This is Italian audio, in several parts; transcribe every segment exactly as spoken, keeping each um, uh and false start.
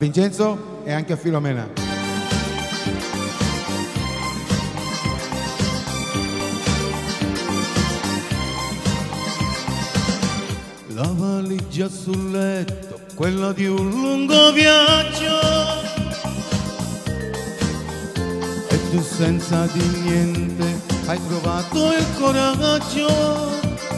Vincenzo e anche a Filomena. La valigia sul letto, quella di un lungo viaggio, e tu senza di niente hai trovato il coraggio,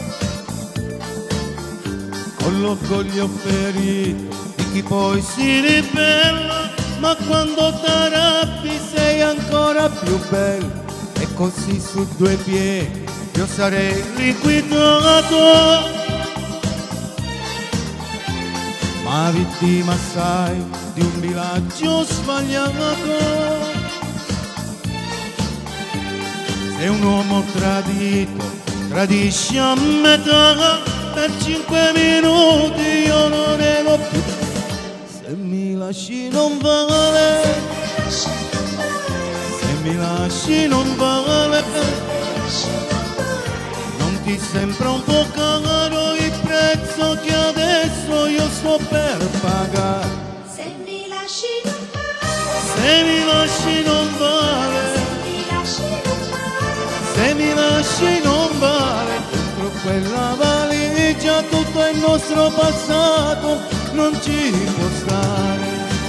con l'orgoglio ferito di chi poi si ribella, ma quando t'arrabbi sei ancora più bella. E così su due piedi io sarei liquidato, ma vittima sai di un villaggio sbagliato. Se un uomo tradito tradisce a metà, per cinque minuti io non ero più. Se mi lasci non vale, se mi lasci non vale, non ti sembra un po' caro il prezzo che adesso io sto per pagare? Se mi lasci non vale, Se mi lasci non vale, se mi lasci non vale, dentro quella valigia tutto il nostro passato non ci può stare.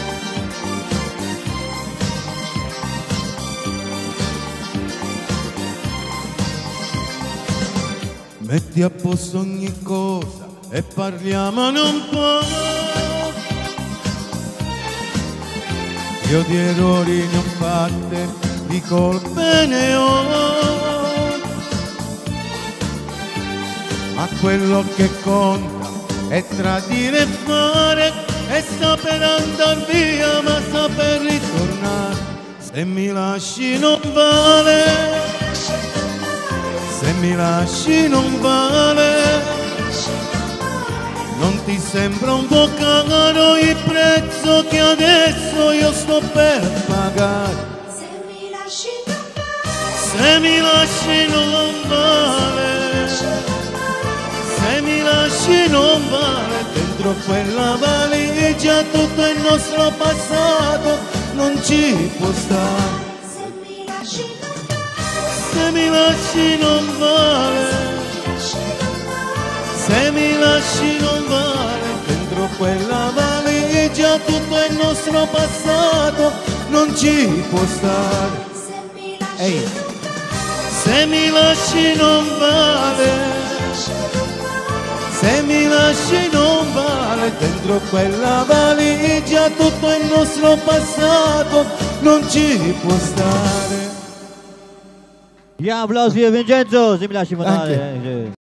Metti a posto ogni cosa e parliamone un po'. Io di errori ne ho fatte, di colpe ne ho, ma quello che conta è tradire e fare, e saper andar via ma saper ritornare. Se mi lasci non vale, se mi lasci non vale, non ti sembra un po' caro il prezzo che adesso io sto per pagare? se mi lasci non vale, Se mi lasci non vale, se mi lasci non vale, dentro quella valigia tutto il nostro passato non ci può stare. se mi lasci non vale, Se mi lasci non vale, se mi lasci non vale, dentro quella valigia tutto il nostro passato non ci può stare. se mi lasci Ehi, non vale, se mi lasci non vale, se mi lasci non vale, dentro quella valigia tutto il nostro passato non ci può stare. Gli applausi di Vincenzo, se mi lasci Anche. mandare.